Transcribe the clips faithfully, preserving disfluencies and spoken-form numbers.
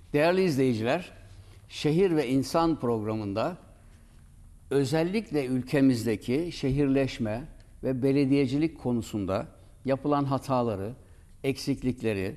Değerli izleyiciler, Şehir ve İnsan programında özellikle ülkemizdeki şehirleşme ve belediyecilik konusunda yapılan hataları, eksiklikleri,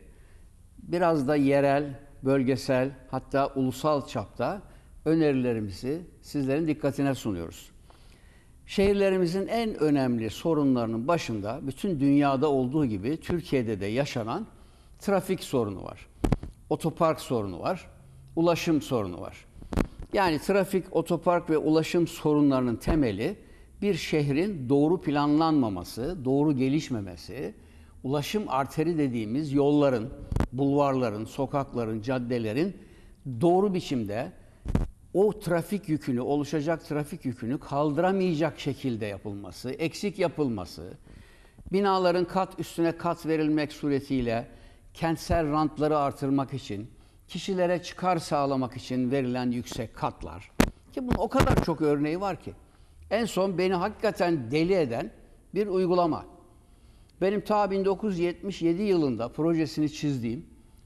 biraz da yerel, bölgesel hatta ulusal çapta önerilerimizi sizlerin dikkatine sunuyoruz. Şehirlerimizin en önemli sorunlarının başında bütün dünyada olduğu gibi Türkiye'de de yaşanan trafik sorunu var. Otopark sorunu var, ulaşım sorunu var. Yani trafik, otopark ve ulaşım sorunlarının temeli bir şehrin doğru planlanmaması, doğru gelişmemesi, ulaşım arteri dediğimiz yolların, bulvarların, sokakların, caddelerin doğru biçimde o trafik yükünü, oluşacak trafik yükünü kaldıramayacak şekilde yapılması, eksik yapılması, binaların kat üstüne kat verilmek suretiyle kentsel rantları artırmak için, kişilere çıkar sağlamak için verilen yüksek katlar. Ki bunun o kadar çok örneği var ki. En son beni hakikaten deli eden bir uygulama. Benim ta bin dokuz yüz yetmiş yedi yılında projesini çizdiğim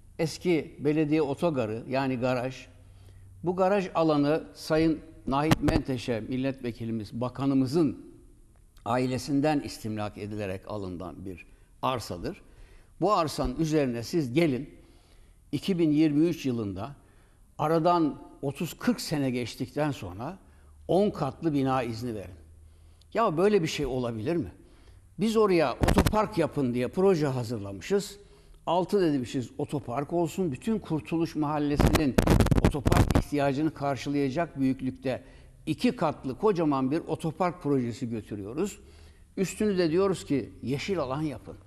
eski belediye otogarı yani garaj, bu garaj alanı Sayın Nahit Menteşe milletvekilimiz, bakanımızın ailesinden istimlak edilerek alınan bir arsadır. Bu arsanın üzerine siz gelin iki bin yirmi üç yılında aradan otuz kırk sene geçtikten sonra on katlı bina izni verin. Ya böyle bir şey olabilir mi? Biz oraya otopark yapın diye proje hazırlamışız. Altı demişiz otopark olsun. Bütün Kurtuluş Mahallesi'nin otopark ihtiyacını karşılayacak büyüklükte iki katlı kocaman bir otopark projesi götürüyoruz. Üstünü de diyoruz ki yeşil alan yapın.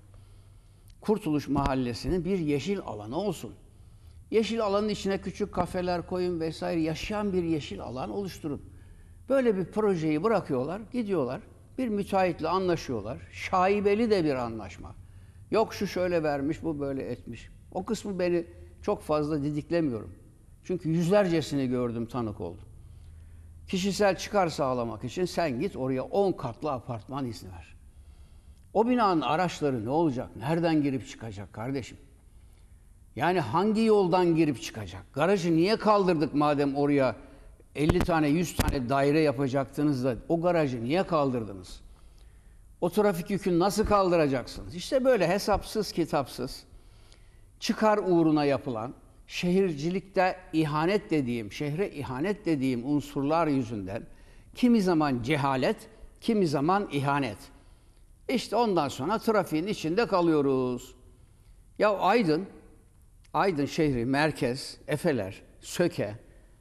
Kurtuluş Mahallesi'nin bir yeşil alanı olsun. Yeşil alanın içine küçük kafeler koyun vesaire, yaşayan bir yeşil alan oluşturun. Böyle bir projeyi bırakıyorlar, gidiyorlar. Bir müteahhitle anlaşıyorlar. Şaibeli de bir anlaşma. Yok şu şöyle vermiş, bu böyle etmiş. O kısmı beni çok fazla didiklemiyorum. Çünkü yüzlercesini gördüm, tanık oldum. Kişisel çıkar sağlamak için sen git oraya on katlı apartman izni ver. O binanın araçları ne olacak? Nereden girip çıkacak kardeşim? Yani hangi yoldan girip çıkacak? Garajı niye kaldırdık madem oraya elli tane, yüz tane daire yapacaktınız da o garajı niye kaldırdınız? O trafik yükünü nasıl kaldıracaksınız? İşte böyle hesapsız kitapsız, çıkar uğruna yapılan, şehircilikte ihanet dediğim, şehre ihanet dediğim unsurlar yüzünden kimi zaman cehalet, kimi zaman ihanet. İşte ondan sonra trafiğin içinde kalıyoruz. Ya Aydın, Aydın şehri, merkez, Efeler, Söke,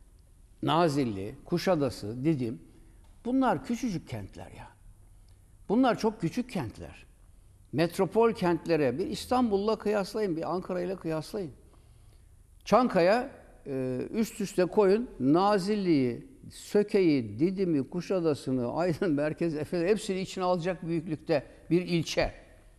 Nazilli, Kuşadası, Didim, bunlar küçücük kentler ya. Bunlar çok küçük kentler. Metropol kentlere bir İstanbul'la kıyaslayın, bir Ankara'yla kıyaslayın. Çankaya üst üste koyun, Nazilli'yi, Söke'yi, Didim'i, Kuşadası'nı, Aydın, Merkez, Efeler hepsini içine alacak büyüklükte bir ilçe.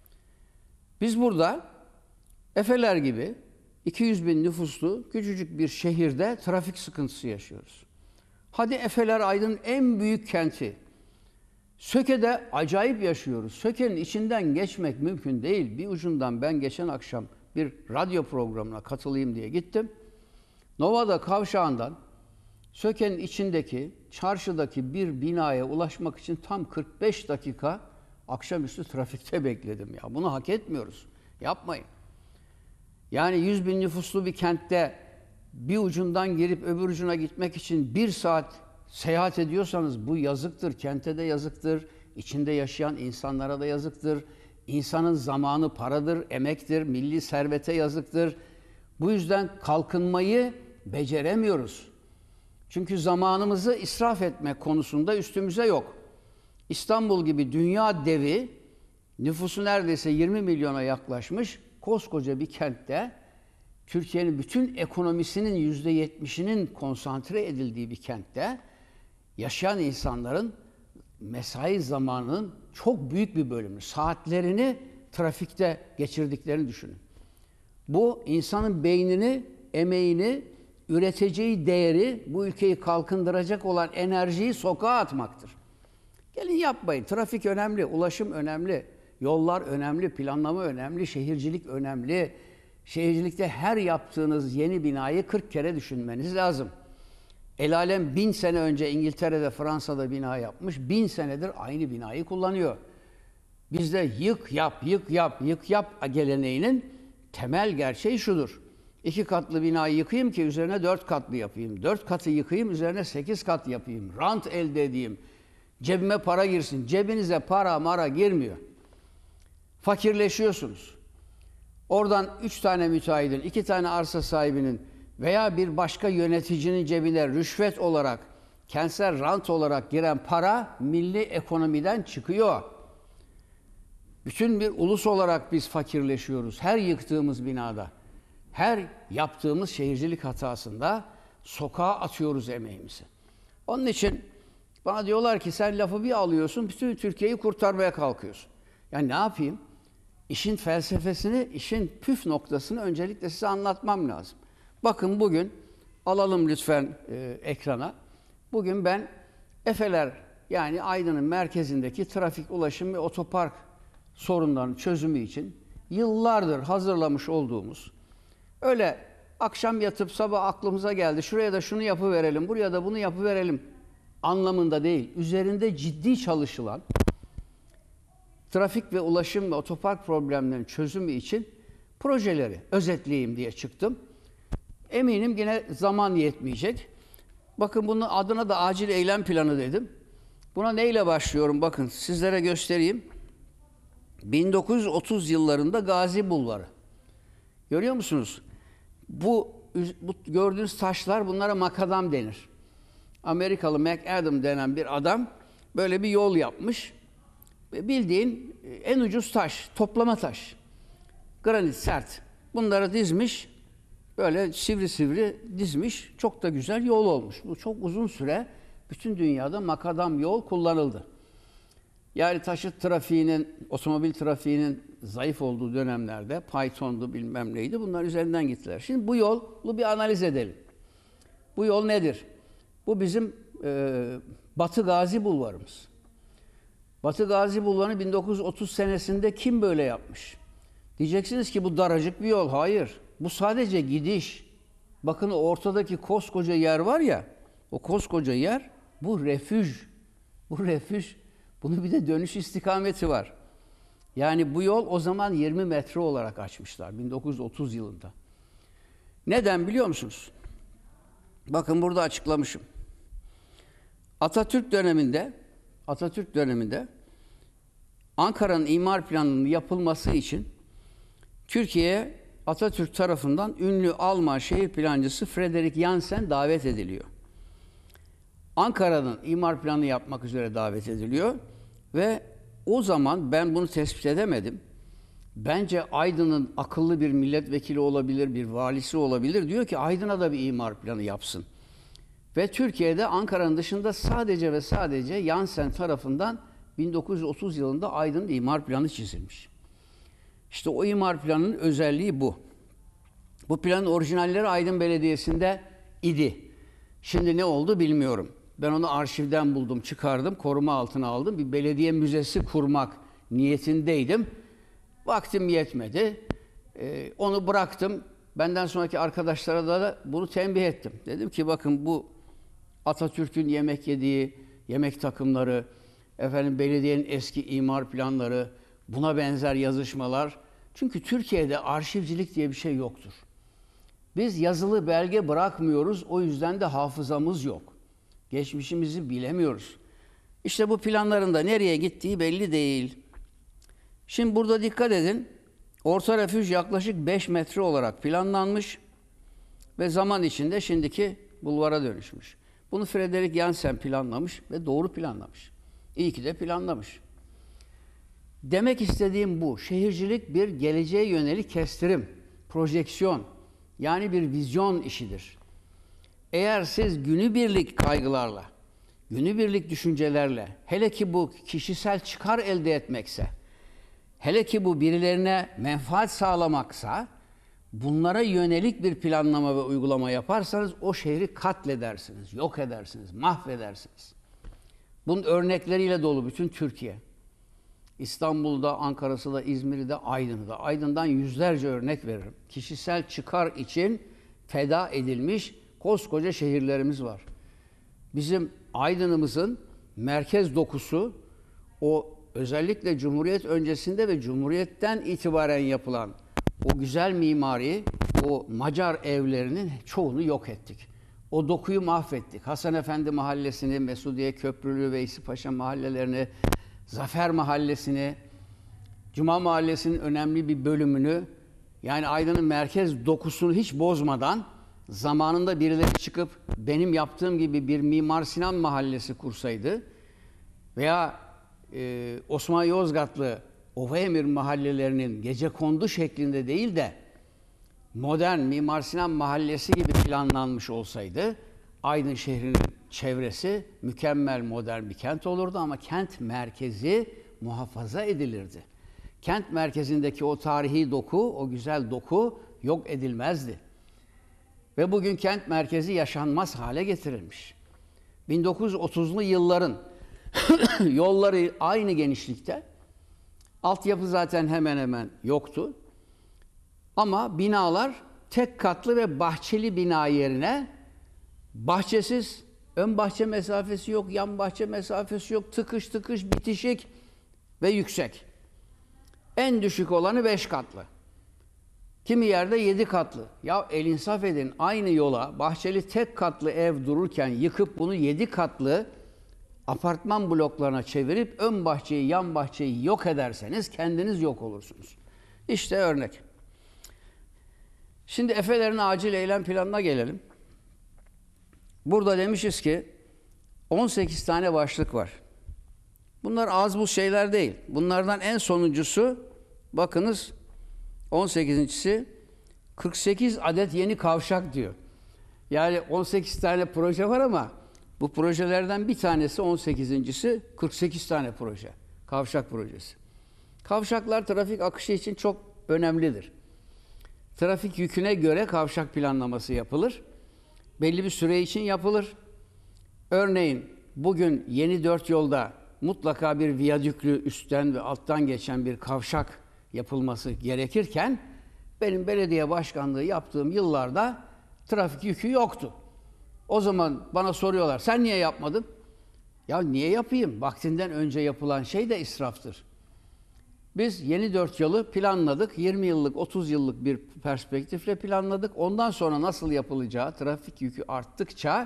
Biz burada Efeler gibi iki yüz bin nüfuslu küçücük bir şehirde trafik sıkıntısı yaşıyoruz. Hadi Efeler Aydın'ın en büyük kenti. Söke'de acayip yaşıyoruz. Söke'nin içinden geçmek mümkün değil. Bir ucundan ben geçen akşam bir radyo programına katılayım diye gittim. Nova'da kavşağından Söke'nin içindeki, çarşıdaki bir binaya ulaşmak için tam kırk beş dakika akşamüstü trafikte bekledim ya. Bunu hak etmiyoruz. Yapmayın. Yani yüz bin nüfuslu bir kentte bir ucundan gelip öbür ucuna gitmek için bir saat seyahat ediyorsanız bu yazıktır. Kente de yazıktır. İçinde yaşayan insanlara da yazıktır. İnsanın zamanı paradır, emektir, milli servete yazıktır. Bu yüzden kalkınmayı beceremiyoruz. Çünkü zamanımızı israf etmek konusunda üstümüze yok. İstanbul gibi dünya devi, nüfusu neredeyse yirmi milyona yaklaşmış koskoca bir kentte, Türkiye'nin bütün ekonomisinin yüzde yetmişinin konsantre edildiği bir kentte yaşayan insanların mesai zamanının çok büyük bir bölümü, saatlerini trafikte geçirdiklerini düşünün. Bu insanın beynini, emeğini, üreteceği değeri, bu ülkeyi kalkındıracak olan enerjiyi sokağa atmaktır. Gelin yapmayın. Trafik önemli, ulaşım önemli, yollar önemli, planlama önemli, şehircilik önemli. Şehircilikte her yaptığınız yeni binayı kırk kere düşünmeniz lazım. El alem bin sene önce İngiltere'de, Fransa'da bina yapmış, bin senedir aynı binayı kullanıyor. Bizde yık yap, yık yap, yık yap geleneğinin temel gerçeği şudur. İki katlı binayı yıkayım ki üzerine dört katlı yapayım. Dört katı yıkayım, üzerine sekiz kat yapayım. Rant elde edeyim. Cebime para girsin. Cebinize para mara girmiyor. Fakirleşiyorsunuz. Oradan üç tane müteahhidin, iki tane arsa sahibinin veya bir başka yöneticinin cebine rüşvet olarak, kentsel rant olarak giren para milli ekonomiden çıkıyor. Bütün bir ulus olarak biz fakirleşiyoruz. Her yıktığımız binada, her yaptığımız şehircilik hatasında sokağa atıyoruz emeğimizi. Onun için bana diyorlar ki sen lafı bir alıyorsun, bütün Türkiye'yi kurtarmaya kalkıyorsun. Yani ne yapayım? İşin felsefesini, işin püf noktasını öncelikle size anlatmam lazım. Bakın bugün, alalım lütfen e, ekrana. Bugün ben Efeler, yani Aydın'ın merkezindeki trafik, ulaşım ve otopark sorunlarının çözümü için yıllardır hazırlamış olduğumuz, öyle akşam yatıp sabah aklımıza geldi, şuraya da şunu yapıverelim, buraya da bunu yapıverelim anlamında değil, üzerinde ciddi çalışılan trafik ve ulaşım ve otopark problemlerinin çözümü için projeleri özetleyeyim diye çıktım. Eminim yine zaman yetmeyecek. Bakın bunun adına da acil eylem planı dedim. Buna neyle başlıyorum? Bakın sizlere göstereyim. bin dokuz yüz otuz yıllarında Gazi Bulvarı. Görüyor musunuz? Bu, bu gördüğünüz taşlar, bunlara makadam denir. Amerikalı McAdam denen bir adam böyle bir yol yapmış. Bildiğin en ucuz taş, toplama taş. Granit sert. Bunları dizmiş, böyle sivri sivri dizmiş. Çok da güzel yol olmuş. Bu çok uzun süre bütün dünyada makadam yol kullanıldı. Yani taşıt trafiğinin, otomobil trafiğinin zayıf olduğu dönemlerde Python'du bilmem neydi, bunlar üzerinden gittiler. Şimdi bu yolu bir analiz edelim. Bu yol nedir? Bu bizim e, Batı Gazi Bulvarımız. Batı Gazi Bulvarı'nı bin dokuz yüz otuz senesinde kim böyle yapmış? Diyeceksiniz ki bu daracık bir yol. Hayır. Bu sadece gidiş. Bakın ortadaki koskoca yer var ya, o koskoca yer, bu refüj. Bu refüj. Bunun bir de dönüş istikameti var. Yani bu yol o zaman yirmi metre olarak açmışlar bin dokuz yüz otuz yılında. Neden biliyor musunuz? Bakın burada açıklamışım. Atatürk döneminde Atatürk döneminde Ankara'nın imar planının yapılması için Türkiye'ye Atatürk tarafından ünlü Alman şehir plancısı Frederick Jansen davet ediliyor. Ankara'nın imar planı yapmak üzere davet ediliyor ve o zaman ben bunu tespit edemedim. Bence Aydın'ın akıllı bir milletvekili olabilir, bir valisi olabilir. Diyor ki Aydın'a da bir imar planı yapsın. Ve Türkiye'de Ankara'nın dışında sadece ve sadece Jansen tarafından bin dokuz yüz otuz yılında Aydın'ın imar planı çizilmiş. İşte o imar planının özelliği bu. Bu planın orijinalleri Aydın Belediyesi'nde idi. Şimdi ne oldu bilmiyorum. Ben onu arşivden buldum, çıkardım, koruma altına aldım. Bir belediye müzesi kurmak niyetindeydim. Vaktim yetmedi. Ee, onu bıraktım. Benden sonraki arkadaşlara da bunu tembih ettim. Dedim ki bakın bu Atatürk'ün yemek yediği yemek takımları, efendim belediyenin eski imar planları, buna benzer yazışmalar. Çünkü Türkiye'de arşivcilik diye bir şey yoktur. Biz yazılı belge bırakmıyoruz, o yüzden de hafızamız yok. Geçmişimizi bilemiyoruz. İşte bu planların da nereye gittiği belli değil. Şimdi burada dikkat edin. Orta refüj yaklaşık beş metre olarak planlanmış ve zaman içinde şimdiki bulvara dönüşmüş. Bunu Frederick Jansen planlamış ve doğru planlamış. İyi ki de planlamış. Demek istediğim bu. Şehircilik bir geleceğe yönelik kestirim, projeksiyon, yani bir vizyon işidir. Eğer siz günübirlik kaygılarla, günübirlik düşüncelerle, hele ki bu kişisel çıkar elde etmekse, hele ki bu birilerine menfaat sağlamaksa, bunlara yönelik bir planlama ve uygulama yaparsanız o şehri katledersiniz, yok edersiniz, mahvedersiniz. Bunun örnekleriyle dolu bütün Türkiye. İstanbul'da, Ankara'sı İzmir'de, Aydın'da. Aydın'dan yüzlerce örnek veririm. Kişisel çıkar için feda edilmiş koskoca şehirlerimiz var. Bizim Aydın'ımızın merkez dokusu o özellikle Cumhuriyet öncesinde ve Cumhuriyet'ten itibaren yapılan o güzel mimari, o Macar evlerinin çoğunu yok ettik. O dokuyu mahvettik. Hasan Efendi Mahallesi'ni, Mesudiye Köprülü, Veysi Paşa mahallelerini, Zafer Mahallesi'ni, Cuma Mahallesi'nin önemli bir bölümünü, yani Aydın'ın merkez dokusunu hiç bozmadan zamanında birileri çıkıp benim yaptığım gibi bir Mimar Sinan Mahallesi kursaydı veya e, Osman Yozgatlı Ovaemir mahallelerinin gecekondu şeklinde değil de modern Mimar Sinan Mahallesi gibi planlanmış olsaydı Aydın şehrinin çevresi mükemmel modern bir kent olurdu ama kent merkezi muhafaza edilirdi. Kent merkezindeki o tarihi doku, o güzel doku yok edilmezdi. Ve bugün kent merkezi yaşanmaz hale getirilmiş. bin dokuz yüz otuzlu yılların yolları aynı genişlikte. Altyapı zaten hemen hemen yoktu. Ama binalar tek katlı ve bahçeli bina yerine bahçesiz, ön bahçe mesafesi yok, yan bahçe mesafesi yok, tıkış tıkış bitişik ve yüksek. En düşük olanı beş katlı. Kimi yerde yedi katlı. Ya el insaf edin, aynı yola bahçeli tek katlı ev dururken yıkıp bunu yedi katlı apartman bloklarına çevirip ön bahçeyi, yan bahçeyi yok ederseniz kendiniz yok olursunuz. İşte örnek. Şimdi Efelerin acil eylem planına gelelim. Burada demişiz ki on sekiz tane başlık var. Bunlar az buz şeyler değil. Bunlardan en sonuncusu, bakınız on sekizincisi kırk sekiz adet yeni kavşak diyor. Yani on sekiz tane proje var ama bu projelerden bir tanesi on sekizincisi kırk sekiz tane proje. Kavşak projesi. Kavşaklar trafik akışı için çok önemlidir. Trafik yüküne göre kavşak planlaması yapılır. Belli bir süre için yapılır. Örneğin bugün yeni dört yolda mutlaka bir viyadüklü üstten ve alttan geçen bir kavşak yapılması gerekirken benim belediye başkanlığı yaptığım yıllarda trafik yükü yoktu. O zaman bana soruyorlar, sen niye yapmadın? Ya niye yapayım? Vaktinden önce yapılan şey de israftır. Biz yeni dört yılı planladık. yirmi yıllık, otuz yıllık bir perspektifle planladık. Ondan sonra nasıl yapılacağı, trafik yükü arttıkça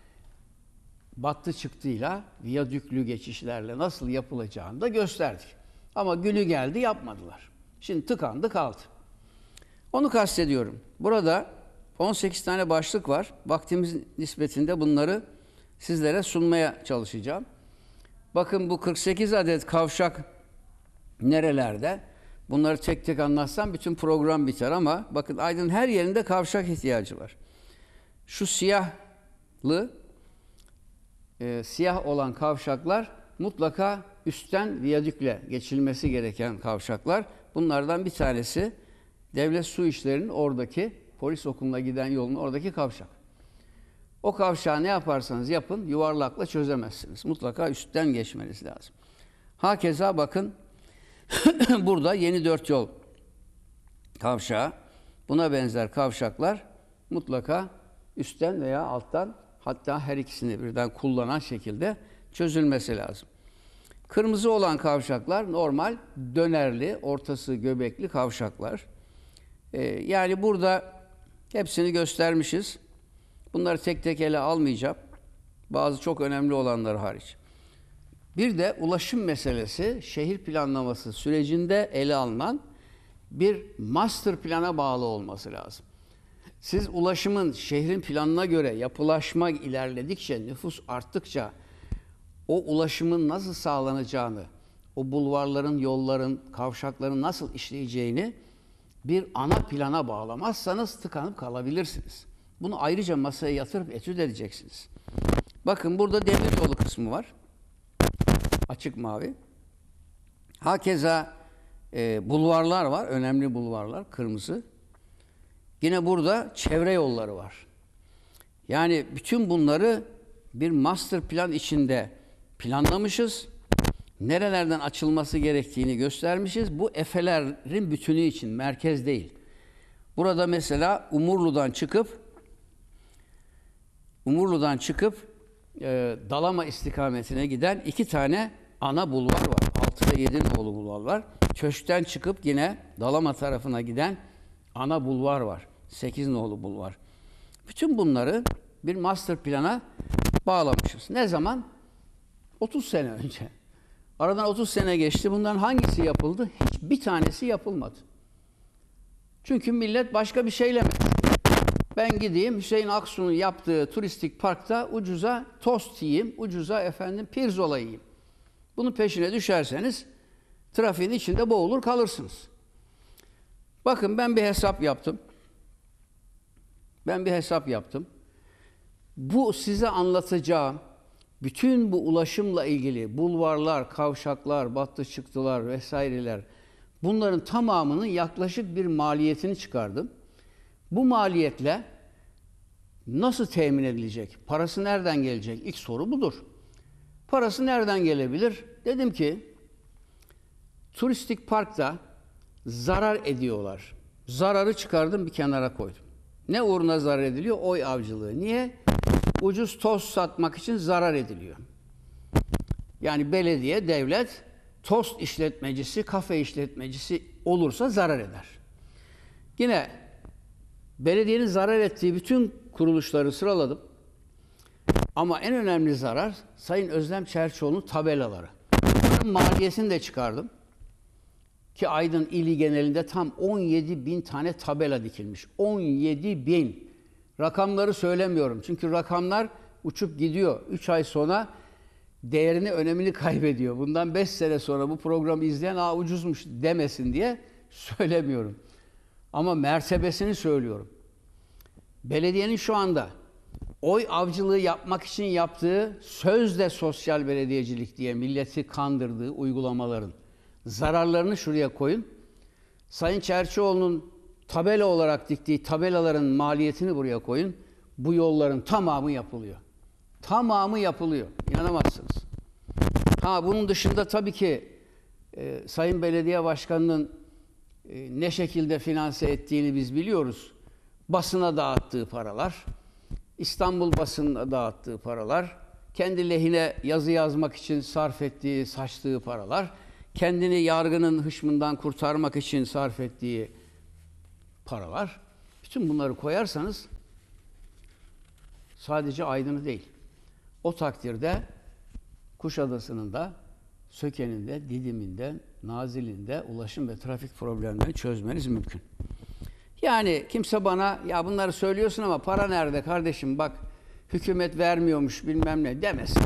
battı çıktıyla, viyadüklü geçişlerle nasıl yapılacağını da gösterdik. Ama günü geldi yapmadılar. Şimdi tıkandı kaldı. Onu kastediyorum. Burada on sekiz tane başlık var. Vaktimiz nispetinde bunları sizlere sunmaya çalışacağım. Bakın bu kırk sekiz adet kavşak nerelerde? Bunları tek tek anlatsam bütün program biter ama bakın Aydın her yerinde kavşak ihtiyacı var. Şu siyahlı e, siyah olan kavşaklar mutlaka üstten viyadükle geçilmesi gereken kavşaklar. Bunlardan bir tanesi Devlet Su İşleri'nin oradaki polis okuluna giden yolun oradaki kavşak. O kavşağı ne yaparsanız yapın yuvarlakla çözemezsiniz. Mutlaka üstten geçmeniz lazım. Hakeza bakın burada yeni dört yol kavşağı, buna benzer kavşaklar mutlaka üstten veya alttan, hatta her ikisini birden kullanan şekilde çözülmesi lazım. Kırmızı olan kavşaklar normal dönerli, ortası göbekli kavşaklar. Ee, yani burada hepsini göstermişiz. Bunları tek tek ele almayacağım. Bazı çok önemli olanlar hariç. Bir de ulaşım meselesi şehir planlaması sürecinde ele alınan bir master plana bağlı olması lazım. Siz ulaşımın şehrin planına göre yapılaşma ilerledikçe, nüfus arttıkça o ulaşımın nasıl sağlanacağını, o bulvarların, yolların, kavşakların nasıl işleyeceğini bir ana plana bağlamazsanız tıkanıp kalabilirsiniz. Bunu ayrıca masaya yatırıp etüt edeceksiniz. Bakın burada demir yolu kısmı var. Açık mavi. Hakeza e, bulvarlar var. Önemli bulvarlar. Kırmızı. Yine burada çevre yolları var. Yani bütün bunları bir master plan içinde planlamışız. Nerelerden açılması gerektiğini göstermişiz. Bu efelerin bütünü için, merkez değil. Burada mesela Umurlu'dan çıkıp Umurlu'dan çıkıp e, Dalama istikametine giden iki tane ana bulvar var. altı ve yedi nolu bulvar var. Köşkten çıkıp yine Dalama tarafına giden ana bulvar var. sekiz nolu bulvar. Bütün bunları bir master plana bağlamışız. Ne zaman? otuz sene önce. Aradan otuz sene geçti. Bunların hangisi yapıldı? Hiçbir tanesi yapılmadı. Çünkü millet başka bir şeyle mi? Ben gideyim Hüseyin Aksu'nun yaptığı turistik parkta ucuza tost yiyeyim, ucuza efendim pirzola yiyeyim. Bunun peşine düşerseniz trafiğin içinde boğulur kalırsınız. Bakın ben bir hesap yaptım. Ben bir hesap yaptım. Bu size anlatacağım bütün bu ulaşımla ilgili bulvarlar, kavşaklar, battı çıktılar vesaireler, bunların tamamının yaklaşık bir maliyetini çıkardım. Bu maliyetle nasıl temin edilecek? Parası nereden gelecek? İlk soru budur. Parası nereden gelebilir? Dedim ki turistik parkta zarar ediyorlar. Zararı çıkardım bir kenara koydum. Ne uğruna zarar ediliyor? Oy avcılığı. Niye? Ucuz tost satmak için zarar ediliyor. Yani belediye, devlet tost işletmecisi, kafe işletmecisi olursa zarar eder. Yine belediyenin zarar ettiği bütün kuruluşları sıraladım. Ama en önemli zarar Sayın Özlem Çerçioğlu'nun tabelaları. Bunların maliyetini de çıkardım. Ki Aydın ili genelinde tam on yedi bin tane tabela dikilmiş. on yedi bin. Rakamları söylemiyorum. Çünkü rakamlar uçup gidiyor. üç ay sonra değerini, önemini kaybediyor. Bundan beş sene sonra bu programı izleyen aa ucuzmuş demesin diye söylemiyorum. Ama mertebesini söylüyorum. Belediyenin şu anda oy avcılığı yapmak için yaptığı sözde sosyal belediyecilik diye milleti kandırdığı uygulamaların zararlarını şuraya koyun. Sayın Çerçioğlu'nun tabela olarak diktiği tabelaların maliyetini buraya koyun. Bu yolların tamamı yapılıyor. Tamamı yapılıyor. İnanamazsınız. Ha bunun dışında tabii ki e, Sayın Belediye Başkanı'nın e, ne şekilde finanse ettiğini biz biliyoruz. Basına dağıttığı paralar, İstanbul basınına dağıttığı paralar, kendi lehine yazı yazmak için sarf ettiği, saçtığı paralar, kendini yargının hışmından kurtarmak için sarf ettiği paralar. Bütün bunları koyarsanız sadece Aydın'ı değil, o takdirde Kuşadası'nın da, Söke'nin de, Didim'in de, Nazilli'nin de ulaşım ve trafik problemlerini çözmeniz mümkün. Yani kimse bana ya bunları söylüyorsun ama para nerede kardeşim bak hükümet vermiyormuş bilmem ne demesin.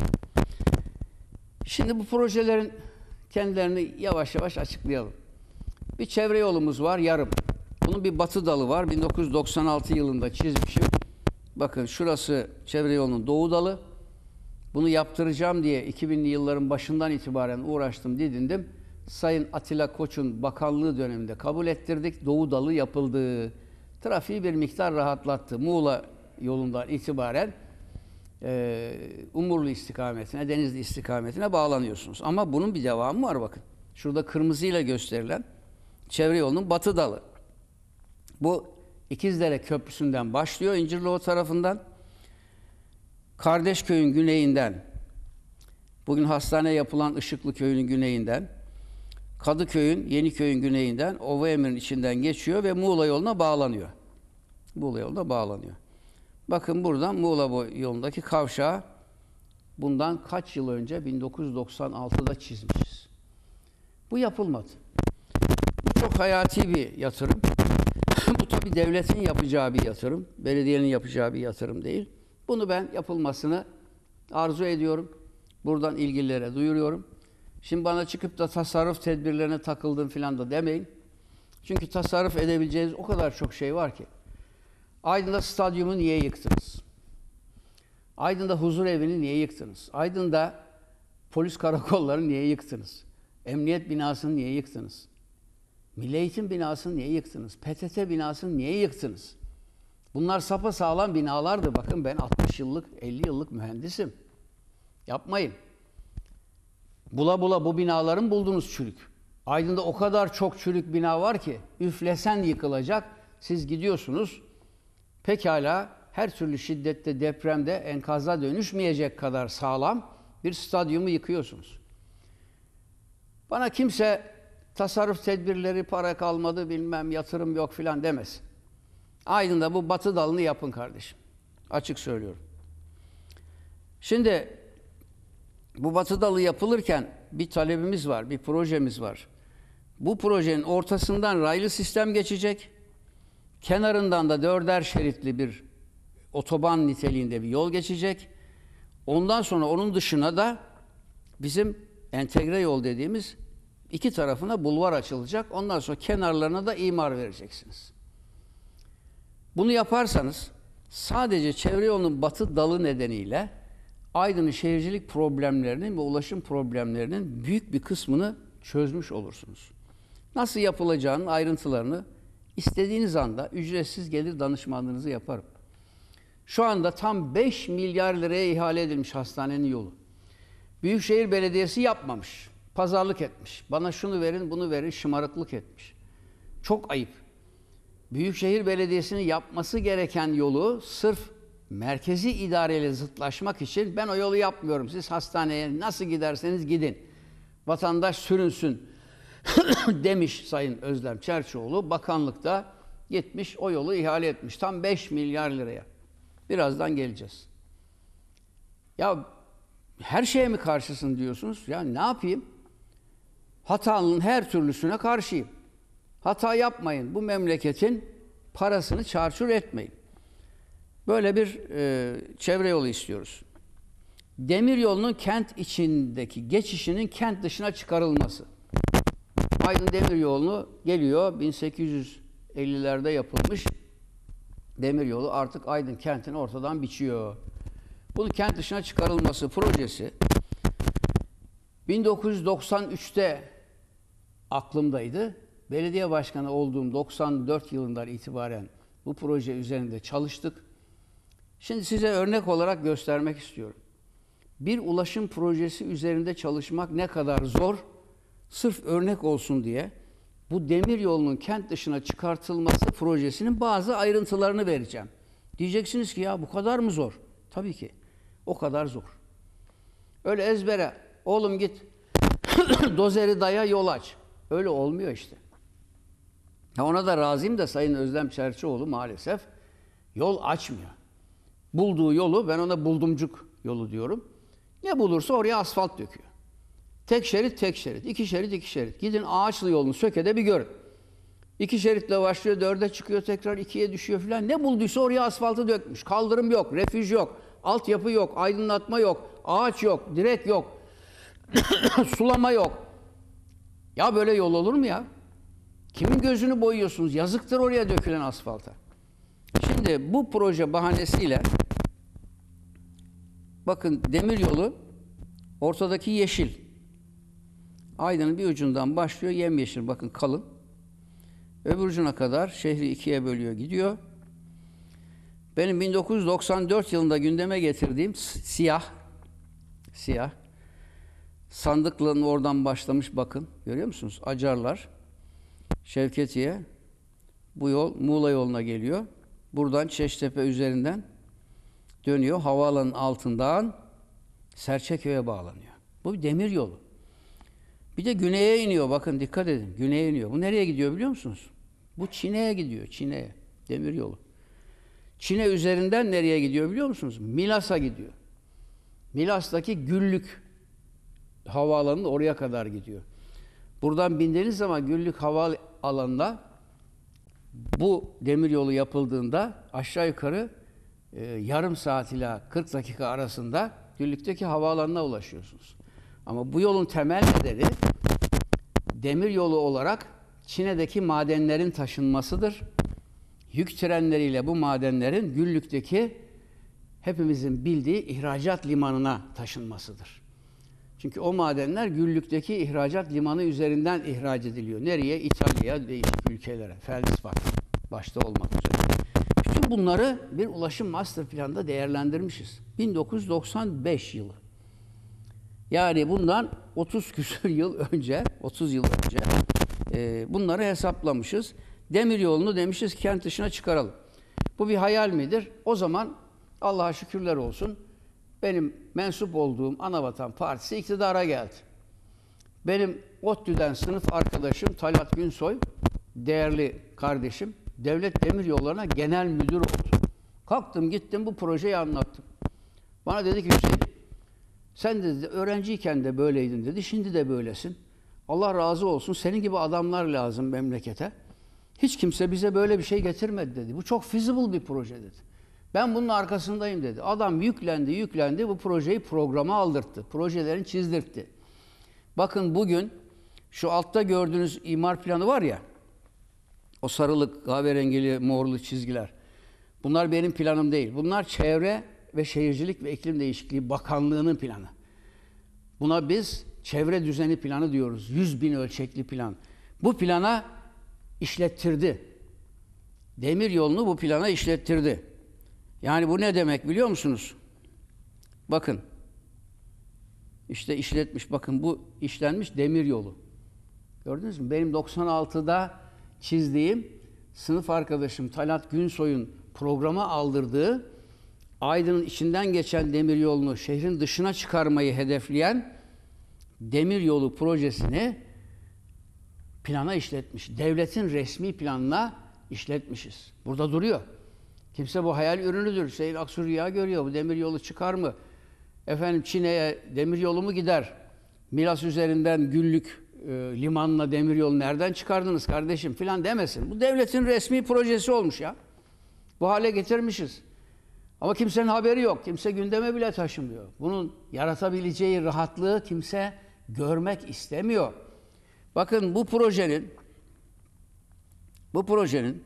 Şimdi bu projelerin kendilerini yavaş yavaş açıklayalım. Bir çevre yolumuz var yarım. Bunun bir batı dalı var. bin dokuz yüz doksan altı yılında çizmişim. Bakın şurası çevre yolunun doğu dalı. Bunu yaptıracağım diye iki binli yılların başından itibaren uğraştım, didindim. Sayın Atilla Koç'un bakanlığı döneminde kabul ettirdik. Doğu dalı yapıldı. Trafiği bir miktar rahatlattı. Muğla yolundan itibaren e, Umurlu istikametine, Denizli istikametine bağlanıyorsunuz. Ama bunun bir devamı var bakın. Şurada kırmızıyla gösterilen çevre yolunun batı dalı. Bu İkizdere Köprüsü'nden başlıyor İncirlioğlu tarafından. Kardeşköy'ün güneyinden, bugün hastane yapılan Işıklıköy'ün güneyinden, Kadıköy'ün, Yeniköy'ün güneyinden, Ovaemir'in içinden geçiyor ve Muğla yoluna bağlanıyor. Muğla yoluna bağlanıyor. Bakın buradan Muğla yolundaki kavşağı bundan kaç yıl önce? bin dokuz yüz doksan altıda çizmişiz. Bu yapılmadı. Bu çok hayati bir yatırım. Bu tabii devletin yapacağı bir yatırım. Belediyenin yapacağı bir yatırım değil. Bunu ben yapılmasını arzu ediyorum. Buradan ilgililere duyuruyorum. Şimdi bana çıkıp da tasarruf tedbirlerine takıldın filan da demeyin. Çünkü tasarruf edebileceğiniz o kadar çok şey var ki. Aydın'da stadyumu niye yıktınız? Aydın'da huzur evini niye yıktınız? Aydın'da polis karakolları niye yıktınız? Emniyet binasını niye yıktınız? Milli Eğitim binasını niye yıktınız? P T T binasını niye yıktınız? Bunlar sapasağlam binalardı. Bakın ben altmış yıllık, elli yıllık mühendisim. Yapmayın. Bula bula bu binaların buldunuz çürük. Aydın'da o kadar çok çürük bina var ki üflesen yıkılacak. Siz gidiyorsunuz, pekala her türlü şiddette, depremde enkaza dönüşmeyecek kadar sağlam bir stadyumu yıkıyorsunuz. Bana kimse tasarruf tedbirleri, para kalmadı, bilmem yatırım yok filan demesin. Aydın'da bu batı dalını yapın kardeşim. Açık söylüyorum. Şimdi bu batı dalı yapılırken bir talebimiz var, bir projemiz var. Bu projenin ortasından raylı sistem geçecek. Kenarından da dörder şeritli bir otoban niteliğinde bir yol geçecek. Ondan sonra onun dışına da bizim entegre yol dediğimiz iki tarafına bulvar açılacak. Ondan sonra kenarlarına da imar vereceksiniz. Bunu yaparsanız sadece çevre yolunun batı dalı nedeniyle Aydın'ın şehircilik problemlerinin ve ulaşım problemlerinin büyük bir kısmını çözmüş olursunuz. Nasıl yapılacağının ayrıntılarını istediğiniz anda ücretsiz gelir danışmanlığınızı yaparım. Şu anda tam beş milyar liraya ihale edilmiş hastanenin yolu. Büyükşehir Belediyesi yapmamış, pazarlık etmiş. Bana şunu verin, bunu verin, şımarıklık etmiş. Çok ayıp. Büyükşehir Belediyesi'nin yapması gereken yolu sırf merkezi idareyle zıtlaşmak için ben o yolu yapmıyorum. Siz hastaneye nasıl giderseniz gidin. Vatandaş sürünsün demiş Sayın Özlem Çerçioğlu. Bakanlıkta gitmiş o yolu ihale etmiş. Tam beş milyar liraya. Birazdan geleceğiz. Ya her şeye mi karşısın diyorsunuz? Ya ne yapayım? Hatanın her türlüsüne karşıyım. Hata yapmayın. Bu memleketin parasını çarçur etmeyin. Böyle bir e, çevre yolu istiyoruz. Demiryolunun kent içindeki geçişinin kent dışına çıkarılması. Aydın Demiryolu'nu geliyor bin sekiz yüz ellilerde yapılmış demiryolu artık Aydın kentini ortadan biçiyor. Bunun kent dışına çıkarılması projesi bin dokuz yüz doksan üçte aklımdaydı. Belediye başkanı olduğum doksan dört yılından itibaren bu proje üzerinde çalıştık. Şimdi size örnek olarak göstermek istiyorum. Bir ulaşım projesi üzerinde çalışmak ne kadar zor, sırf örnek olsun diye bu demiryolunun kent dışına çıkartılması projesinin bazı ayrıntılarını vereceğim. Diyeceksiniz ki ya bu kadar mı zor? Tabii ki. O kadar zor. Öyle ezbere oğlum git dozeri daya yol aç. Öyle olmuyor işte. Ya ona da razıyım da Sayın Özlem Çerçioğlu maalesef yol açmıyor. Bulduğu yolu, ben ona buldumcuk yolu diyorum. Ne bulursa oraya asfalt döküyor. Tek şerit, tek şerit. İki şerit, iki şerit. Gidin Ağaçlı yolunu Söke'de bir görün. İki şeritle başlıyor, dörde çıkıyor, tekrar ikiye düşüyor falan. Ne bulduysa oraya asfaltı dökmüş. Kaldırım yok, refüj yok, altyapı yok, aydınlatma yok, ağaç yok, direk yok, sulama yok. Ya böyle yol olur mu ya? Kimin gözünü boyuyorsunuz? Yazıktır oraya dökülen asfalta. Şimdi bu proje bahanesiyle bakın demiryolu ortadaki yeşil. Aydın'ın bir ucundan başlıyor yemyeşil bakın kalın. Öbür ucuna kadar şehri ikiye bölüyor gidiyor. Benim bin dokuz yüz doksan dört yılında gündeme getirdiğim siyah siyah Sandıklı'nın oradan başlamış bakın. Görüyor musunuz? Acarlar, Şevketiye, bu yol Muğla yoluna geliyor. Buradan Çeştepe üzerinden dönüyor. Havaalanının altından Serçeköy'e bağlanıyor. Bu bir demir yolu. Bir de güneye iniyor. Bakın dikkat edin. Güneye iniyor. Bu nereye gidiyor biliyor musunuz? Bu Çine'ye gidiyor. Çine'ye. Demir yolu. Çine üzerinden nereye gidiyor biliyor musunuz? Milas'a gidiyor. Milas'taki Güllük havaalanının oraya kadar gidiyor. Buradan bindiğiniz zaman Güllük havaalanında bu demiryolu yapıldığında aşağı yukarı e, yarım saat ila kırk dakika arasında Güllük'teki havaalanına ulaşıyorsunuz. Ama bu yolun temel nedeni demiryolu olarak Çine'deki madenlerin taşınmasıdır. Yük trenleriyle bu madenlerin Güllük'teki hepimizin bildiği ihracat limanına taşınmasıdır. Çünkü o madenler Güllük'teki ihracat limanı üzerinden ihraç ediliyor. Nereye? İtalya'ya, değişik ülkelere. Feldispat başta olmak üzere. Bütün bunları bir ulaşım master planında değerlendirmişiz. bin dokuz yüz doksan beş yılı. Yani bundan otuz küsur yıl önce, otuz yıl önce e, bunları hesaplamışız. Demiryolunu demişiz kent dışına çıkaralım. Bu bir hayal midir? O zaman Allah'a şükürler olsun benim mensup olduğum Anavatan Partisi iktidara geldi. Benim ODTÜ'den sınıf arkadaşım Talat Günsoy, değerli kardeşim, Devlet Demiryolları'na genel müdür oldu. Kalktım gittim bu projeyi anlattım. Bana dedi ki Hüseyin, sen dedi öğrenciyken de böyleydin dedi, şimdi de böylesin. Allah razı olsun, senin gibi adamlar lazım memlekete. Hiç kimse bize böyle bir şey getirmedi dedi. Bu çok feasible bir proje dedi. Ben bunun arkasındayım dedi. Adam yüklendi, yüklendi, bu projeyi programa aldırttı. Projelerini çizdirtti. Bakın bugün şu altta gördüğünüz imar planı var ya, o sarılık, kahverengili, morlu çizgiler. Bunlar benim planım değil. Bunlar Çevre ve Şehircilik ve İklim Değişikliği Bakanlığı'nın planı. Buna biz çevre düzeni planı diyoruz. yüz bin ölçekli plan. Bu plana işlettirdi. Demir yolunu bu plana işlettirdi. Yani bu ne demek biliyor musunuz? Bakın. İşte işletmiş. Bakın bu işlenmiş demir yolu. Gördünüz mü? Benim doksan altıda çizdiğim sınıf arkadaşım Talat Günsoy'un programa aldırdığı Aydın'ın içinden geçen demir yolunu şehrin dışına çıkarmayı hedefleyen demir yolu projesini plana işletmiş. Devletin resmi planına işletmişiz. Burada duruyor. Kimse bu hayal ürünüdür. Hüseyin Aksu rüya görüyor. Bu demir yolu çıkar mı? Efendim Çin'e demir yolu mu gider? Milas üzerinden Güllük e, limanına demir yolu nereden çıkardınız kardeşim filan demesin. Bu devletin resmi projesi olmuş ya. Bu hale getirmişiz. Ama kimsenin haberi yok. Kimse gündeme bile taşımıyor. Bunun yaratabileceği rahatlığı kimse görmek istemiyor. Bakın bu projenin bu projenin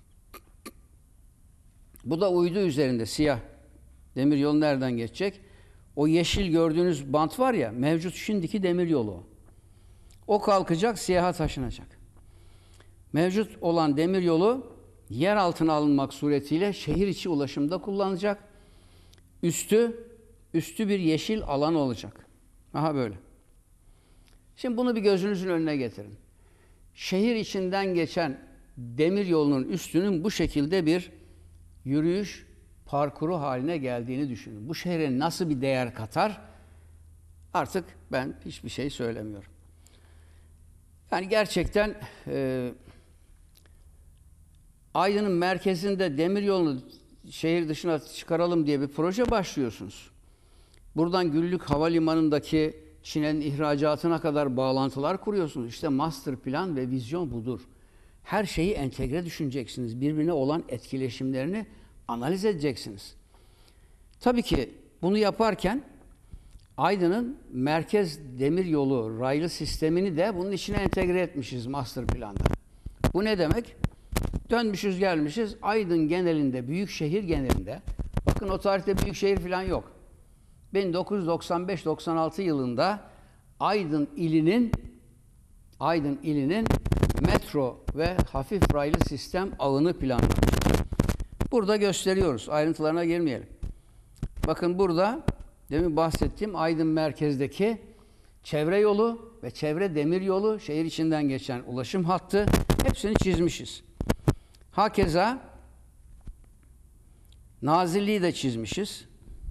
bu da uydu üzerinde siyah. Demiryolu nereden geçecek? O yeşil gördüğünüz bant var ya, mevcut şimdiki demiryolu. O kalkacak, siyaha taşınacak. Mevcut olan demiryolu yer altına alınmak suretiyle şehir içi ulaşımda kullanılacak. Üstü, üstü bir yeşil alan olacak. Aha böyle. Şimdi bunu bir gözünüzün önüne getirin. Şehir içinden geçen demir yolunun üstünün bu şekilde bir yürüyüş parkuru haline geldiğini düşünün. Bu şehre nasıl bir değer katar? Artık ben hiçbir şey söylemiyorum. Yani gerçekten e, Aydın'ın merkezinde demir yolunu şehir dışına çıkaralım diye bir proje başlıyorsunuz. Buradan Güllük Havalimanı'ndaki Çin'in ihracatına kadar bağlantılar kuruyorsunuz. İşte master plan ve vizyon budur. Her şeyi entegre düşüneceksiniz. Birbirine olan etkileşimlerini analiz edeceksiniz. Tabii ki bunu yaparken Aydın'ın merkez demiryolu raylı sistemini de bunun içine entegre etmişiz master planda. Bu ne demek? Dönmüşüz gelmişiz Aydın genelinde, büyük şehir genelinde. Bakın o tarihte büyük şehir falan yok. bin dokuz yüz doksan beş doksan altı yılında Aydın ilinin Aydın ilinin metro ve hafif raylı sistem ağını planlamış. Burada gösteriyoruz. Ayrıntılarına girmeyelim. Bakın burada demin bahsettiğim Aydın merkezdeki çevre yolu ve çevre demir yolu, şehir içinden geçen ulaşım hattı hepsini çizmişiz. Hakeza Nazilli'yi de çizmişiz.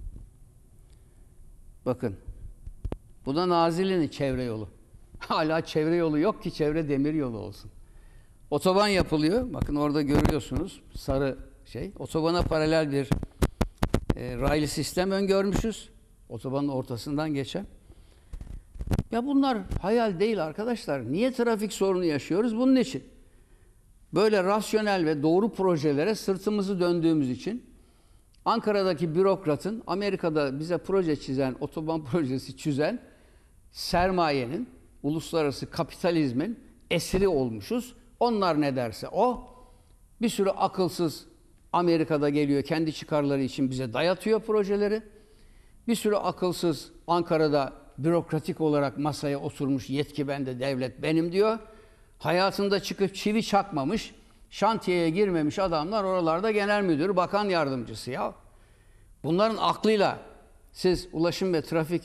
Bakın. Bu da Nazilli'nin çevre yolu. Hala çevre yolu yok ki çevre demir yolu olsun. Otoban yapılıyor. Bakın orada görüyorsunuz sarı şey. Otobana paralel bir e, raylı sistem öngörmüşüz. Otobanın ortasından geçen. Ya bunlar hayal değil arkadaşlar. Niye trafik sorunu yaşıyoruz? Bunun için. Böyle rasyonel ve doğru projelere sırtımızı döndüğümüz için Ankara'daki bürokratın, Amerika'da bize proje çizen, otoban projesi çizen sermayenin, uluslararası kapitalizmin esiri olmuşuz. Onlar ne derse o. Bir sürü akılsız Amerika'da geliyor, kendi çıkarları için bize dayatıyor projeleri. Bir sürü akılsız Ankara'da bürokratik olarak masaya oturmuş, yetki bende, devlet benim diyor. Hayatında çıkıp çivi çakmamış, şantiyeye girmemiş adamlar oralarda genel müdür, bakan yardımcısı ya. Bunların aklıyla siz ulaşım ve trafik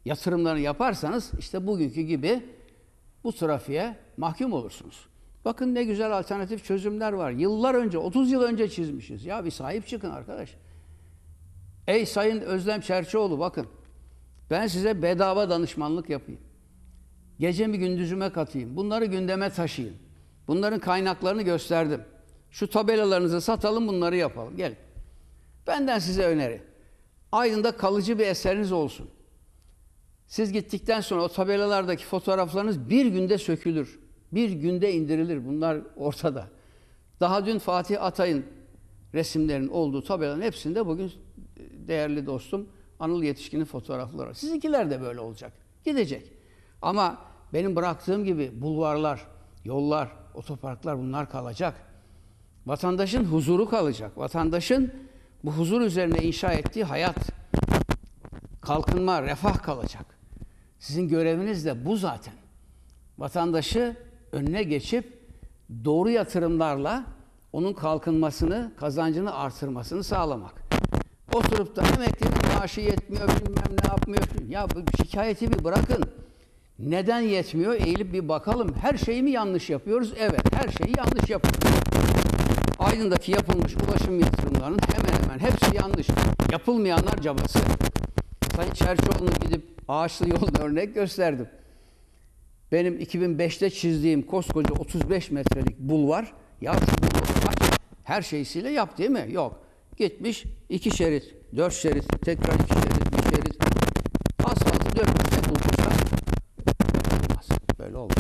yatırımlarını yaparsanız işte bugünkü gibi bu trafiğe mahkum olursunuz. Bakın ne güzel alternatif çözümler var. Yıllar önce, otuz yıl önce çizmişiz. Ya bir sahip çıkın arkadaş. Ey Sayın Özlem Çerçioğlu, bakın ben size bedava danışmanlık yapayım. Gecemi gündüzüme katayım. Bunları gündeme taşıyın. Bunların kaynaklarını gösterdim. Şu tabelalarınızı satalım, bunları yapalım. Gelin. Benden size öneri. Aydın'da kalıcı bir eseriniz olsun. Siz gittikten sonra o tabelalardaki fotoğraflarınız bir günde sökülür. Bir günde indirilir. Bunlar ortada. Daha dün Fatih Atay'ın resimlerinin olduğu tabelaların hepsinde bugün değerli dostum Anıl Yetişkin'in fotoğrafları var. Sizinkiler de böyle olacak. Gidecek. Ama benim bıraktığım gibi bulvarlar, yollar, otoparklar bunlar kalacak. Vatandaşın huzuru kalacak. Vatandaşın bu huzur üzerine inşa ettiği hayat, kalkınma, refah kalacak. Sizin göreviniz de bu zaten. Vatandaşı önüne geçip doğru yatırımlarla onun kalkınmasını, kazancını artırmasını sağlamak. Oturup da emeklinin maaşı yetmiyor, bilmem ne yapmıyor. Ya bu şikayeti bir bırakın. Neden yetmiyor? Eğilip bir bakalım. Her şeyi mi yanlış yapıyoruz? Evet, her şeyi yanlış yapıyoruz. Aydın'daki yapılmış ulaşım yatırımlarının hemen hemen hepsi yanlış. Yapılmayanlar cabası. Sayın Çerçioğlu'nu gidip ağaçlı yolda örnek gösterdim. Benim iki bin beşte çizdiğim koskoca otuz beş metrelik bulvar, ya şu bulvar kaç? Her şeysiyle yap değil mi? Yok. Gitmiş iki şerit, dört şerit, tekrar iki şerit, bir şerit. Asfaltı dökmüşler, bulmuşlar. Olmaz. Böyle olmaz.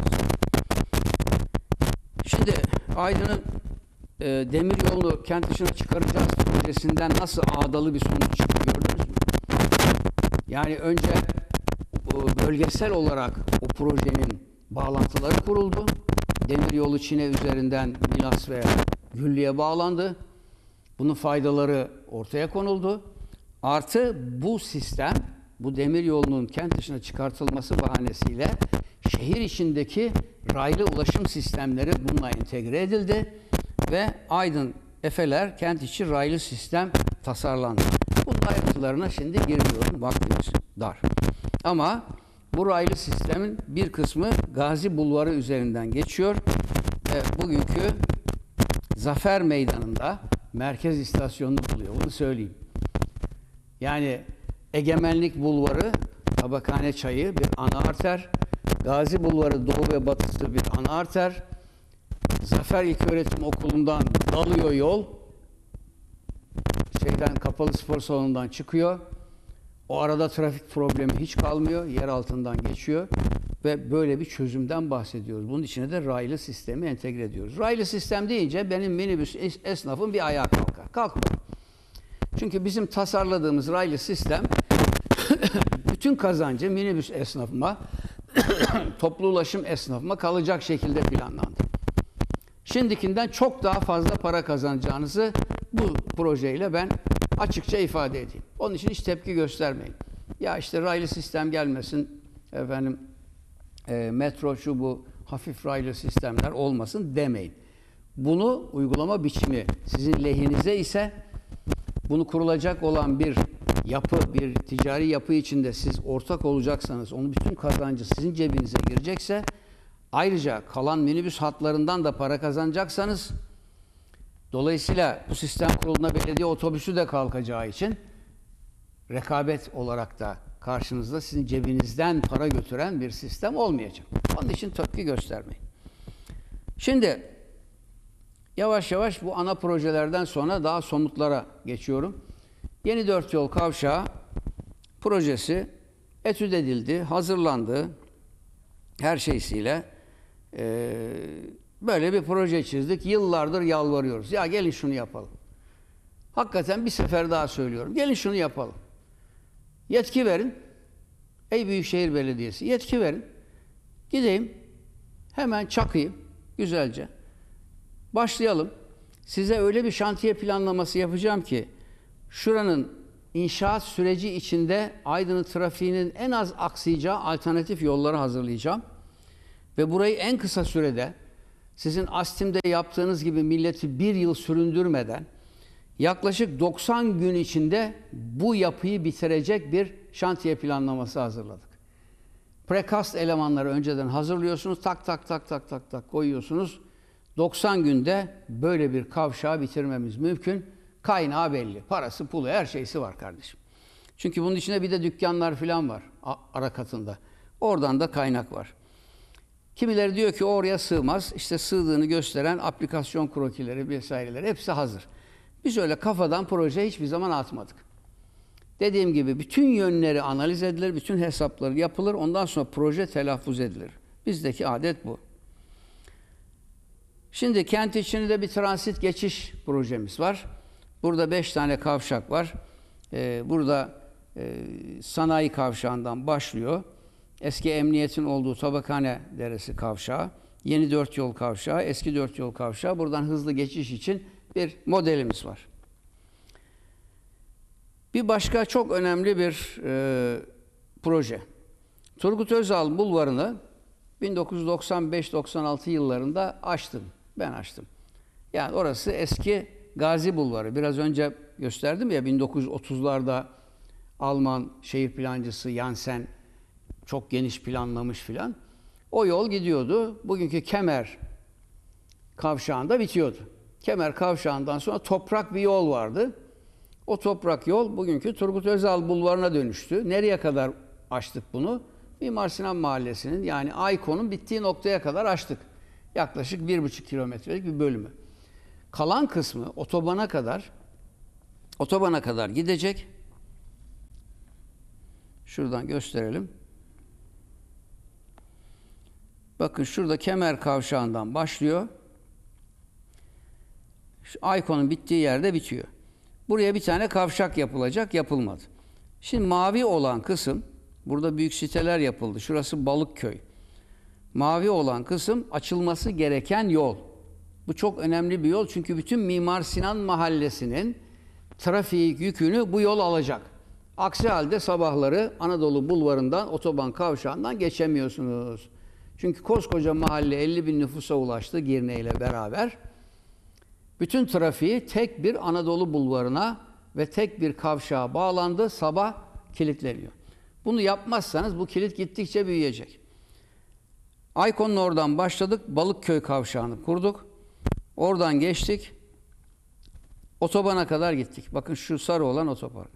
Şimdi Aydın'ın e, demir yolunu kent dışına çıkaracağız projesinden nasıl ağdalı bir sonuç çıktı gördünüz mü? Yani önce o, bölgesel olarak o projenin bağlantıları kuruldu. Demir yolu Çin'e üzerinden Milas ve Güllü'ye bağlandı. Bunun faydaları ortaya konuldu. Artı bu sistem, bu demir yolunun kent dışına çıkartılması bahanesiyle şehir içindeki raylı ulaşım sistemleri bununla entegre edildi ve Aydın Efeler kent içi raylı sistem tasarlandı. Bunun ayrıntılarına şimdi girmiyorum, vaktimiz dar. Ama bu raylı sistemin bir kısmı Gazi Bulvarı üzerinden geçiyor. E, bugünkü Zafer Meydanı'nda merkez istasyonunu buluyor. Bunu söyleyeyim. Yani Egemenlik Bulvarı, Tabakhane Çayı bir ana arter. Gazi Bulvarı doğu ve batısı bir ana arter. Zafer İlköğretim Okulu'ndan dalıyor yol. Şeyden Kapalı Spor Salonu'ndan çıkıyor. O arada trafik problemi hiç kalmıyor. Yer altından geçiyor. Ve böyle bir çözümden bahsediyoruz. Bunun içine de raylı sistemi entegre ediyoruz. Raylı sistem deyince benim minibüs esnafım bir ayağa kalkar. Kalkmıyor. Çünkü bizim tasarladığımız raylı sistem bütün kazancı minibüs esnafıma, toplu ulaşım esnafıma kalacak şekilde planlandı. Şimdikinden çok daha fazla para kazanacağınızı bu projeyle ben açıkça ifade edeyim. Onun için hiç tepki göstermeyin. Ya işte raylı sistem gelmesin, efendim e, metro şu bu hafif raylı sistemler olmasın demeyin. Bunu uygulama biçimi sizin lehinize ise bunu kurulacak olan bir yapı, bir ticari yapı içinde siz ortak olacaksanız, onun bütün kazancı sizin cebinize girecekse, ayrıca kalan minibüs hatlarından da para kazanacaksanız, dolayısıyla bu sistem kuruluna belediye otobüsü de kalkacağı için rekabet olarak da karşınızda sizin cebinizden para götüren bir sistem olmayacak. Onun için tepki göstermeyin. Şimdi yavaş yavaş bu ana projelerden sonra daha somutlara geçiyorum. Yeni Dört Yol Kavşağı projesi etüt edildi, hazırlandı. Her şeysiyle e, böyle bir proje çizdik. Yıllardır yalvarıyoruz. Ya gelin şunu yapalım. Hakikaten bir sefer daha söylüyorum. Gelin şunu yapalım. Yetki verin. Ey Büyükşehir Belediyesi yetki verin. Gideyim. Hemen çakayım. Güzelce. Başlayalım. Size öyle bir şantiye planlaması yapacağım ki şuranın inşaat süreci içinde Aydın'ın trafiğinin en az aksayacağı alternatif yolları hazırlayacağım. Ve burayı en kısa sürede sizin Astim'de yaptığınız gibi milleti bir yıl süründürmeden yaklaşık doksan gün içinde bu yapıyı bitirecek bir şantiye planlaması hazırladık. Prekast elemanları önceden hazırlıyorsunuz. Tak tak tak tak tak tak koyuyorsunuz. doksan günde böyle bir kavşağı bitirmemiz mümkün. Kaynağı belli. Parası, pulu, her şeysi var kardeşim. Çünkü bunun içinde bir de dükkanlar falan var ara katında. Oradan da kaynak var. Kimileri diyor ki oraya sığmaz. İşte sığdığını gösteren aplikasyon krokileri vesaireleri hepsi hazır. Biz öyle kafadan proje hiçbir zaman atmadık. Dediğim gibi bütün yönleri analiz edilir, bütün hesapları yapılır. Ondan sonra proje telaffuz edilir. Bizdeki adet bu. Şimdi kent içinde bir transit geçiş projemiz var. Burada beş tane kavşak var. Ee, burada e, sanayi kavşağından başlıyor. Eski emniyetin olduğu Tabakhane Deresi kavşağı, yeni dört yol kavşağı, eski dört yol kavşağı. Buradan hızlı geçiş için bir modelimiz var. Bir başka çok önemli bir e, proje. Turgut Özal Bulvarı'nı bin dokuz yüz doksan beş doksan altı yıllarında açtım. Ben açtım. Yani orası eski Gazi Bulvarı. Biraz önce gösterdim ya, bin dokuz yüz otuzlarda Alman şehir plancısı Janssen çok geniş planlamış filan. O yol gidiyordu. Bugünkü Kemer kavşağında bitiyordu. Kemer kavşağından sonra toprak bir yol vardı. O toprak yol bugünkü Turgut Özal Bulvarı'na dönüştü. Nereye kadar açtık bunu? Mimar Sinan Mahallesi'nin, yani Ayko'nun bittiği noktaya kadar açtık. Yaklaşık bir buçuk kilometrelik bir bölümü. Kalan kısmı otobana kadar otobana kadar gidecek. Şuradan gösterelim. Bakın şurada Kemer Kavşağı'ndan başlıyor. Şu Ayko'nun bittiği yerde bitiyor. Buraya bir tane kavşak yapılacak, yapılmadı. Şimdi mavi olan kısım, burada büyük siteler yapıldı. Şurası Balıkköy. Mavi olan kısım açılması gereken yol. Bu çok önemli bir yol çünkü bütün Mimar Sinan Mahallesi'nin trafik yükünü bu yol alacak. Aksi halde sabahları Anadolu Bulvarı'ndan, otoban kavşağından geçemiyorsunuz. Çünkü koskoca mahalle elli bin nüfusa ulaştı Girne ile beraber. Bütün trafiği tek bir Anadolu Bulvarı'na ve tek bir kavşağa bağlandı. Sabah kilitleniyor. Bunu yapmazsanız bu kilit gittikçe büyüyecek. Ayko'nun oradan başladık. Balıkköy kavşağını kurduk. Oradan geçtik. Otobana kadar gittik. Bakın şu sarı olan otoban.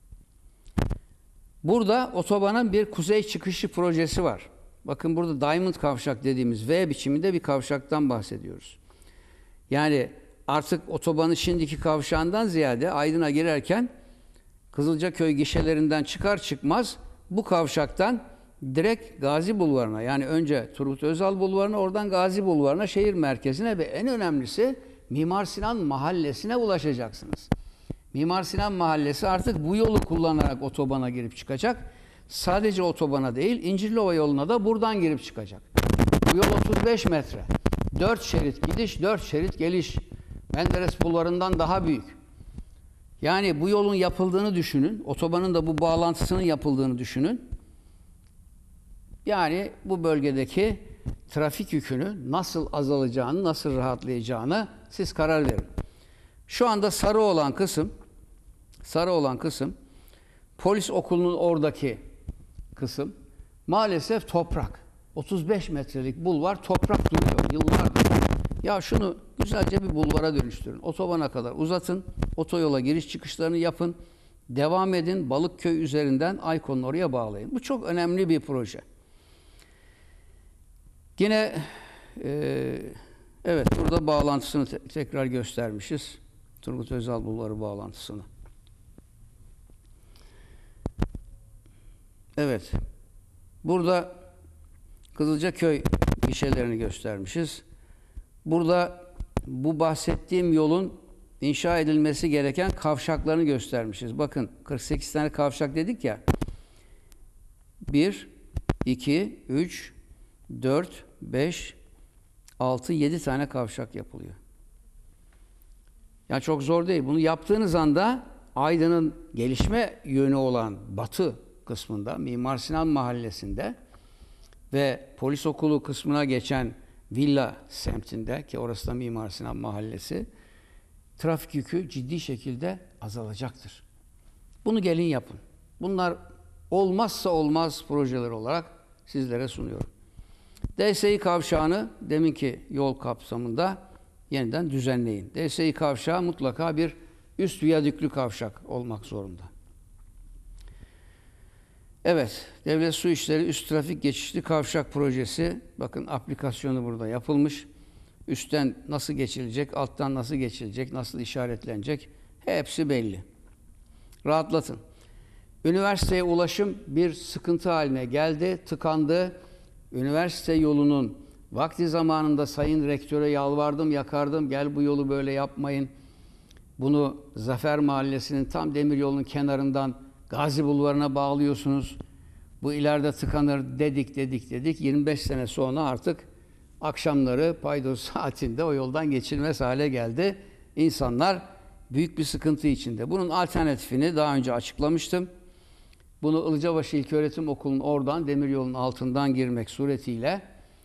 Burada otobanın bir kuzey çıkışı projesi var. Bakın burada Diamond kavşak dediğimiz V biçiminde bir kavşaktan bahsediyoruz. Yani artık otobanın şimdiki kavşağından ziyade Aydın'a girerken Kızılcaköy gişelerinden çıkar çıkmaz bu kavşaktan direkt Gazi Bulvarı'na, yani önce Turgut Özal Bulvarı'na, oradan Gazi Bulvarı'na, şehir merkezine ve en önemlisi Mimar Sinan Mahallesi'ne ulaşacaksınız. Mimar Sinan Mahallesi artık bu yolu kullanarak otobana girip çıkacak. Sadece otobana değil, İncirliova yoluna da buradan girip çıkacak. Bu yol otuz beş metre. dört şerit gidiş, dört şerit geliş. Menderes Bulvarı'ndan daha büyük. Yani bu yolun yapıldığını düşünün. Otobanın da bu bağlantısının yapıldığını düşünün. Yani bu bölgedeki trafik yükünü nasıl azalacağını, nasıl rahatlayacağını siz karar verin. Şu anda sarı olan kısım, sarı olan kısım, polis okulunun oradaki kısım, maalesef toprak. otuz beş metrelik bulvar toprak duruyor yıllardır. Ya şunu güzelce bir bulvara dönüştürün. Otobana kadar uzatın. Otoyola giriş çıkışlarını yapın. Devam edin. Balıkköy üzerinden Ayko'nun oraya bağlayın. Bu çok önemli bir proje. Yine e, evet, burada bağlantısını te tekrar göstermişiz. Turgut Özal Bulvarı bağlantısını. Evet. Burada Kızılcaköy gişelerini göstermişiz. Burada bu bahsettiğim yolun inşa edilmesi gereken kavşaklarını göstermişiz. Bakın kırk sekiz tane kavşak dedik ya. bir, iki, üç, dört, beş, altı, yedi tane kavşak yapılıyor. Yani çok zor değil. Bunu yaptığınız anda Aydın'ın gelişme yönü olan batı kısmında, Mimar Sinan Mahallesi'nde ve polis okulu kısmına geçen Villa semtinde, ki orası da Mimar Sinan Mahallesi, trafik yükü ciddi şekilde azalacaktır. Bunu gelin yapın. Bunlar olmazsa olmaz projeler olarak sizlere sunuyorum. D S İ kavşağını deminki yol kapsamında yeniden düzenleyin. D S İ kavşağı mutlaka bir üst viyadüklü kavşak olmak zorunda. Evet, Devlet Su İşleri Üst Trafik Geçişli Kavşak Projesi, bakın aplikasyonu burada yapılmış. Üstten nasıl geçilecek, alttan nasıl geçilecek, nasıl işaretlenecek, hepsi belli. Rahatlatın. Üniversiteye ulaşım bir sıkıntı haline geldi, tıkandı. Üniversite yolunun vakti zamanında Sayın Rektöre yalvardım, yakardım, gel bu yolu böyle yapmayın. Bunu Zafer Mahallesi'nin tam demiryolunun kenarından Gazi Bulvarı'na bağlıyorsunuz. Bu ileride tıkanır dedik, dedik, dedik. yirmi beş sene sonra artık akşamları paydos saatinde o yoldan geçilmez hale geldi. İnsanlar büyük bir sıkıntı içinde. Bunun alternatifini daha önce açıklamıştım. Bunu Ilıcabaşı İlköğretim Okulu'nun oradan demiryolunun altından girmek suretiyle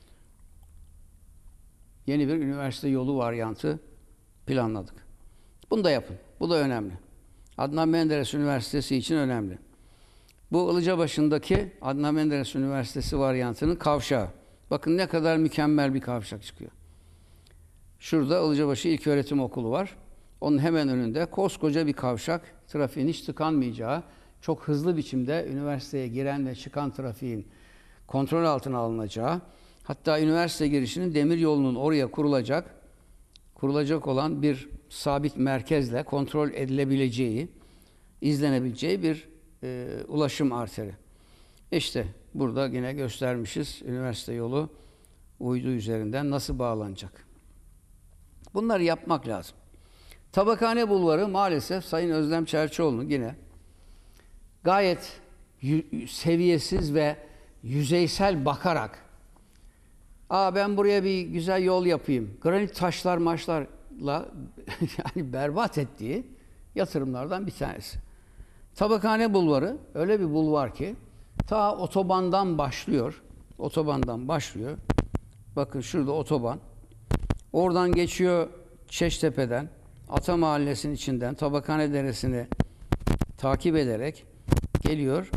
yeni bir üniversite yolu varyantı planladık. Bunu da yapın. Bu da önemli. Adnan Menderes Üniversitesi için önemli. Bu Ilıcabaşı'ndaki Adnan Menderes Üniversitesi varyantının kavşağı. Bakın ne kadar mükemmel bir kavşak çıkıyor. Şurada Ilıcabaşı İlköğretim Okulu var. Onun hemen önünde koskoca bir kavşak, trafiğin hiç tıkanmayacağı, çok hızlı biçimde üniversiteye giren ve çıkan trafiğin kontrol altına alınacağı, hatta üniversite girişinin demir yolunun oraya kurulacak, kurulacak olan bir sabit merkezle kontrol edilebileceği, izlenebileceği bir e, ulaşım arteri. İşte burada yine göstermişiz üniversite yolu uydu üzerinden nasıl bağlanacak. Bunları yapmak lazım. Tabakhane Bulvarı maalesef Sayın Özlem Çerçioğlu'nun yine gayet seviyesiz ve yüzeysel bakarak Aa ben buraya bir güzel yol yapayım. Granit taşlar maçlarla yani berbat ettiği yatırımlardan bir tanesi. Tabakhane Bulvarı öyle bir bulvar ki ta otobandan başlıyor. Otobandan başlıyor. Bakın şurada otoban. Oradan geçiyor Çeştepe'den, Ata Mahallesi'nin içinden Tabakhane Deresi'ni takip ederek geliyor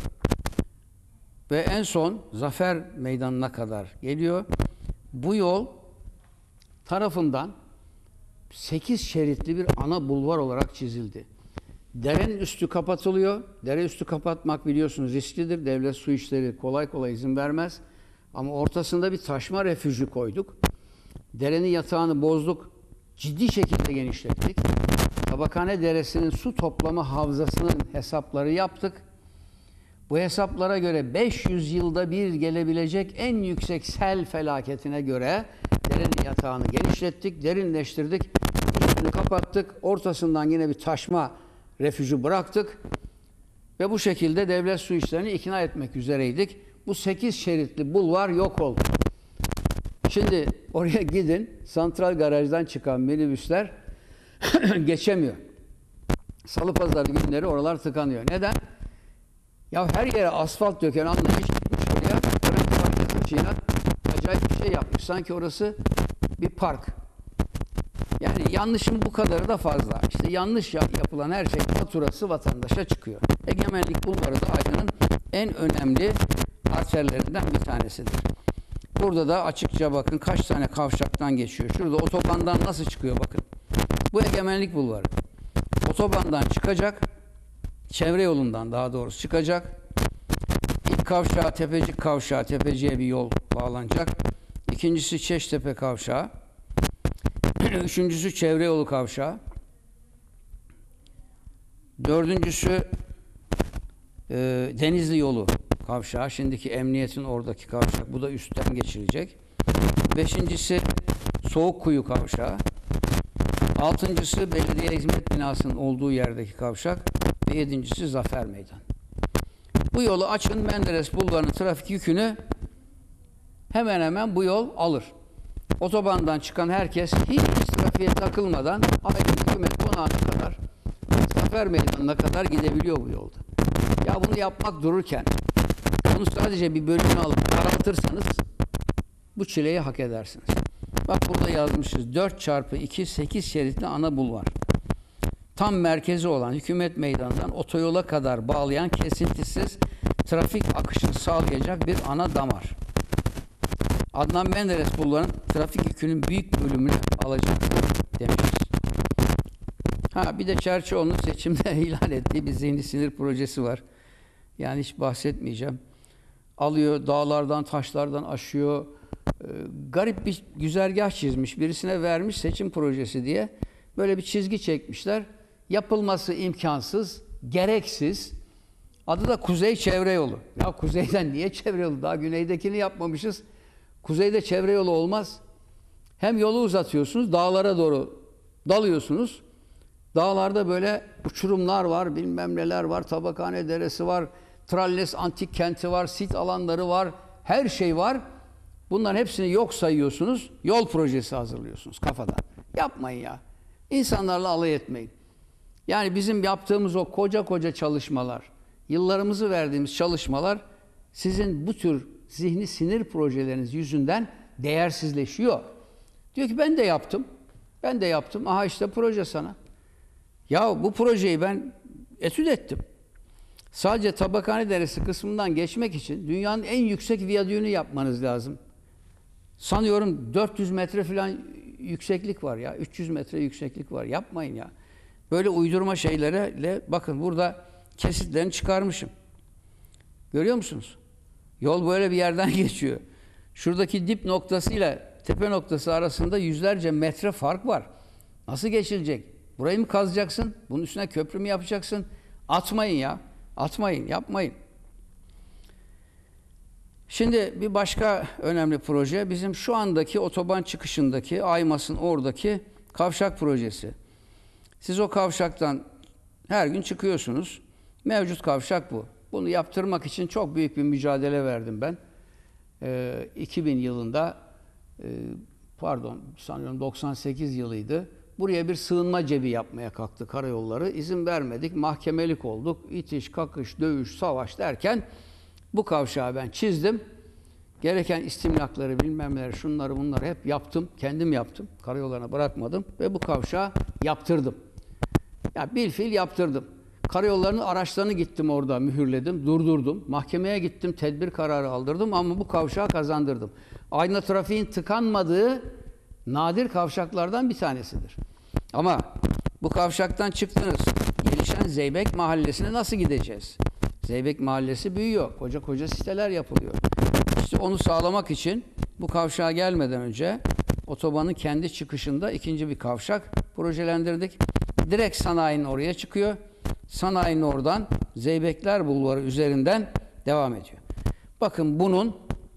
ve en son Zafer Meydanı'na kadar geliyor. Bu yol tarafından sekiz şeritli bir ana bulvar olarak çizildi. Derenin üstü kapatılıyor. Dere üstü kapatmak biliyorsunuz risklidir. Devlet Su İşleri kolay kolay izin vermez. Ama ortasında bir taşma refüjü koyduk. Derenin yatağını bozduk. Ciddi şekilde genişlettik. Tabakhane Deresi'nin su toplama havzasının hesapları yaptık. Bu hesaplara göre beş yüz yılda bir gelebilecek en yüksek sel felaketine göre derenin yatağını genişlettik, derinleştirdik, üstünü kapattık, ortasından yine bir taşma refüjü bıraktık ve bu şekilde devlet su işlerini ikna etmek üzereydik. Bu sekiz şeritli bulvar yok oldu. Şimdi oraya gidin, santral garajdan çıkan minibüsler geçemiyor. Salı pazarı günleri oralar tıkanıyor. Neden? Ya her yere asfalt döken anlayış gitmiş oraya. Granit parçasıyla acayip bir şey yapmış. Sanki orası bir park. Yani yanlışın bu kadarı da fazla. İşte yanlış yapılan her şey faturası vatandaşa çıkıyor. Egemenlik Bulvarı da Aydın'ın en önemli arterlerinden bir tanesidir. Burada da açıkça bakın kaç tane kavşaktan geçiyor. Şurada otobandan nasıl çıkıyor bakın. Bu Egemenlik Bulvarı. Otobandan çıkacak, çevre yolundan daha doğrusu çıkacak. İlk kavşağı Tepecik Kavşağı, Tepeci'ye bir yol bağlanacak. İkincisi Çeştepe Kavşağı. Üçüncüsü Çevre Yolu Kavşağı. Dördüncüsü e, Denizli Yolu Kavşağı. Şimdiki emniyetin oradaki kavşak. Bu da üstten geçilecek. Beşincisi Soğukkuyu Kavşağı. Altıncısı Belediye Hizmet Binası'nın olduğu yerdeki kavşak. Ve yedincisi Zafer Meydanı. Bu yolu açın, Menderes Bulvarı'nın trafik yükünü hemen hemen bu yol alır. Otobandan çıkan herkes hiç trafiğe takılmadan Aydın Hükümet Konağı'na kadar, Zafer Meydanı'na kadar gidebiliyor bu yolda. Ya bunu yapmak dururken bunu sadece bir bölümünü alıp daraltırsanız bu çileyi hak edersiniz. Bak burada yazmışız. dört çarpı iki sekiz şeritli ana bulvar. Tam merkezi olan Hükümet Meydanı'ndan otoyola kadar bağlayan kesintisiz trafik akışını sağlayacak bir ana damar. Adnan Menderes Bulvarı'nın trafik yükünün büyük bölümünü alacak demişiz. Ha bir de Çerçioğlu'nun seçimde ilan ettiği bir zihni sinir projesi var. Yani hiç bahsetmeyeceğim. Alıyor, dağlardan, taşlardan aşıyor. Ee, garip bir güzergah çizmiş. Birisine vermiş seçim projesi diye. Böyle bir çizgi çekmişler. Yapılması imkansız, gereksiz. Adı da Kuzey Çevre Yolu. Ya kuzeyden niye çevre yolu? Daha güneydekini yapmamışız. Kuzeyde çevre yolu olmaz. Hem yolu uzatıyorsunuz, dağlara doğru dalıyorsunuz. Dağlarda böyle uçurumlar var, bilmem neler var, Tabakhane Deresi var, Tralles Antik Kenti var, sit alanları var, her şey var. Bunların hepsini yok sayıyorsunuz, yol projesi hazırlıyorsunuz kafadan. Yapmayın ya. İnsanlarla alay etmeyin. Yani bizim yaptığımız o koca koca çalışmalar, yıllarımızı verdiğimiz çalışmalar sizin bu tür zihni sinir projeleriniz yüzünden değersizleşiyor. Diyor ki ben de yaptım, ben de yaptım, aha işte proje sana. Ya bu projeyi ben etüt ettim. Sadece Tabakhane Deresi kısmından geçmek için dünyanın en yüksek viyadüğünü yapmanız lazım. Sanıyorum dört yüz metre falan yükseklik var ya. üç yüz metre yükseklik var. Yapmayın ya. Böyle uydurma şeylerle bakın burada kesitlerini çıkarmışım. Görüyor musunuz? Yol böyle bir yerden geçiyor. Şuradaki dip noktasıyla tepe noktası arasında yüzlerce metre fark var. Nasıl geçilecek? Burayı mı kazacaksın? Bunun üstüne köprü mü yapacaksın? Atmayın ya. Atmayın, yapmayın. Şimdi bir başka önemli proje bizim şu andaki otoban çıkışındaki Aymas'ın oradaki kavşak projesi. Siz o kavşaktan her gün çıkıyorsunuz. Mevcut kavşak bu. Bunu yaptırmak için çok büyük bir mücadele verdim ben. Ee, iki bin yılında e, pardon sanıyorum doksan sekiz yılıydı. Buraya bir sığınma cebi yapmaya kalktı karayolları. İzin vermedik, mahkemelik olduk. İtiş, kakış, dövüş, savaş derken bu kavşağı ben çizdim. Gereken istimlakları, bilmem neleri, şunları bunları hep yaptım. Kendim yaptım. Karayollarına bırakmadım ve bu kavşağı yaptırdım. Ya bilfiil yaptırdım. Karayollarının araçlarını gittim orada mühürledim, durdurdum. Mahkemeye gittim, tedbir kararı aldırdım ama bu kavşağı kazandırdım. Aydın'da trafiğin tıkanmadığı nadir kavşaklardan bir tanesidir. Ama bu kavşaktan çıktınız. Gelişen Zeybek Mahallesi'ne nasıl gideceğiz? Zeybek Mahallesi büyüyor. Koca koca siteler yapılıyor. İşte onu sağlamak için bu kavşağa gelmeden önce otobanın kendi çıkışında ikinci bir kavşak projelendirdik. Direkt sanayinin oraya çıkıyor. Sanayinin oradan Zeybekler Bulvarı üzerinden devam ediyor. Bakın bunun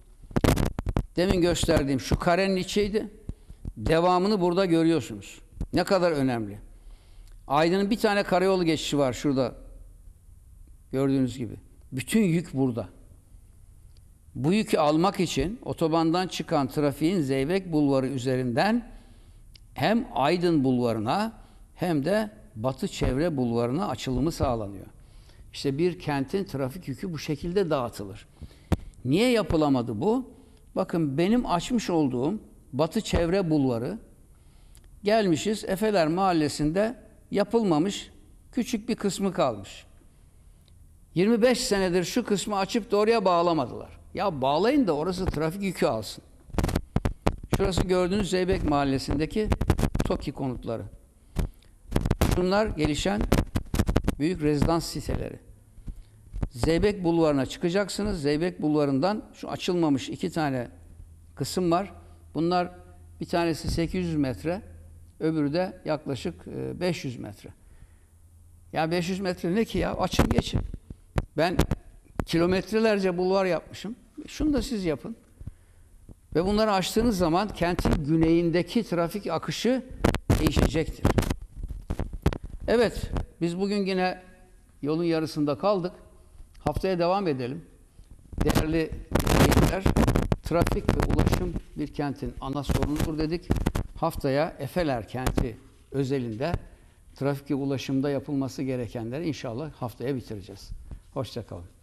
demin gösterdiğim şu karenin içiydi. Devamını burada görüyorsunuz. Ne kadar önemli. Aydın'ın bir tane karayolu geçişi var şurada. Gördüğünüz gibi. Bütün yük burada. Bu yükü almak için otobandan çıkan trafiğin Zeybek Bulvarı üzerinden hem Aydın Bulvarı'na hem de Batı Çevre Bulvarı'na açılımı sağlanıyor. İşte bir kentin trafik yükü bu şekilde dağıtılır. Niye yapılamadı bu? Bakın benim açmış olduğum Batı Çevre Bulvarı gelmişiz Efeler Mahallesi'nde yapılmamış küçük bir kısmı kalmış. yirmi beş senedir şu kısmı açıp da oraya bağlamadılar. Ya bağlayın da orası trafik yükü alsın. Şurası gördüğünüz Zeybek Mahallesi'ndeki TOKİ konutları. Bunlar gelişen büyük rezidans siteleri. Zeybek Bulvarı'na çıkacaksınız. Zeybek Bulvarı'ndan şu açılmamış iki tane kısım var. Bunlar bir tanesi sekiz yüz metre, öbürü de yaklaşık beş yüz metre. Ya beş yüz metre ne ki ya? Açın geçin. Ben kilometrelerce bulvar yapmışım. Şunu da siz yapın. Ve bunları açtığınız zaman kentin güneyindeki trafik akışı değişecektir. Evet, biz bugün yine yolun yarısında kaldık. Haftaya devam edelim. Değerli dinleyiciler, trafik ve ulaşım bir kentin ana sorunudur dedik. Haftaya Efeler kenti özelinde trafik ve ulaşımda yapılması gerekenleri inşallah haftaya bitireceğiz. Hoşça kalın.